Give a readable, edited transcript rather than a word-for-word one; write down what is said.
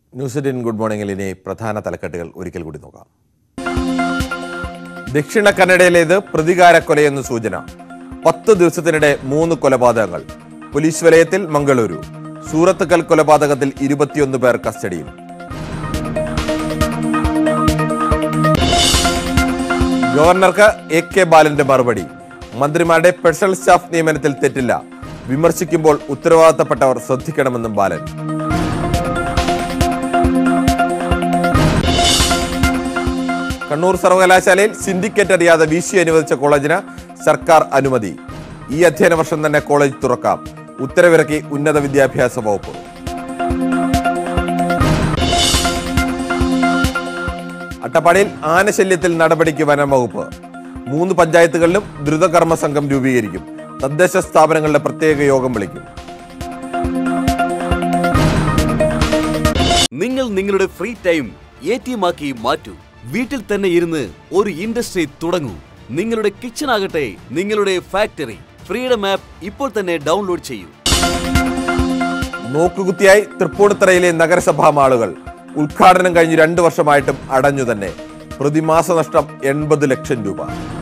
News 18 good മോർണിംഗിൽ ഇനി പ്രധാന തലക്കെട്ടുകൾ ഒരിക്കൽ കൂടി നോക്കാം. ദക്ഷിണ കന്നഡയിലേത് പ്രതികാര കൊലയെന്ന് സൂചന. 10 ദിവസത്തിനിടെ 3 കൊലപാതകങ്ങൾ. പോലീസ് വലയത്തിൽ മംഗളൂരു. സൂറത്തുകൽ കൊലപാതകത്തിൽ 21 പേർ കസ്റ്റഡിയിൽ. ഗവർണർക്ക് AK ബാലന്റെ മറുപടി. മന്ത്രിമാരുടെ സ്പെഷ്യൽ സ്റ്റാഫ് നിയമനത്തിൽ തെറ്റില്ല. വിമർശിക്കുമ്പോൾ ഉത്തരവാദിത്തപ്പെട്ടവർ ശ്രദ്ധിക്കണമെന്നും ബാലൻ. കണ്ണൂർ സർവകലാശാലയിൽ സിൻഡിക്കേറ്റ് അറിയാതെ VC അനുവദിച്ച കോളേജിന് സർക്കാർ അനുമതി. ഈ അധ്യയന വർഷം തന്നെ കോളേജ് തുറക്കാം. ഉത്തരവിറക്കി ഉന്നത വിദ്യാഭ്യാസ വകുപ്പ്. അട്ടപ്പാടിയിൽ ആനശല്യത്തിൽ നടപടിക്ക് വനം വകുപ്പ്. 3 പഞ്ചായത്തുകളിലും ദ്രുതകർമ്മ സംഘം രൂപീകരിക്കും. തദ്ദേശ സ്ഥാപനങ്ങളുടെ പ്രത്യേക യോഗം വിളിക്കും. നിങ്ങൾ നിങ്ങളുടെ ഫ്രീ ടൈം ATM ആക്കി മാറ്റൂ. വീട്ടിൽ തന്നെ ഇരുന്ന് ഒരു ഇൻഡസ്ട്രി തുടങ്ങൂ. നിങ്ങളുടെ കിച്ചൺ ആകട്ടെ നിങ്ങളുടെ ഫാക്ടറി. ഫ്രീഡം ആപ്പ് ഇപ്പോൾ തന്നെ ഡൗൺലോഡ് ചെയ്യൂ. നോക്കുകുത്തിയായി തൃപ്പൂണിത്തറയിലെ നഗരസഭാ മാളുകൾ. ഉദ്ഘാടനം കഴിഞ്ഞ് 2 വർഷമായിട്ടും അടഞ്ഞു തന്നെ. പ്രതിമാസ നഷ്ടം 80 ലക്ഷം രൂപ.